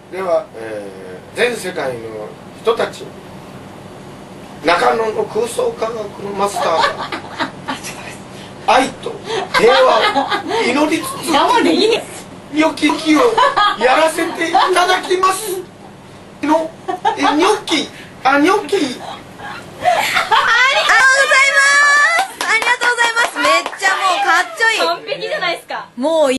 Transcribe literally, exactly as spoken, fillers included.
では、えー、全世界の人たち、中野の空想科学のマスターが愛と平和を祈りつつ良き木をやらせていただきますのえニョッキあニョッキ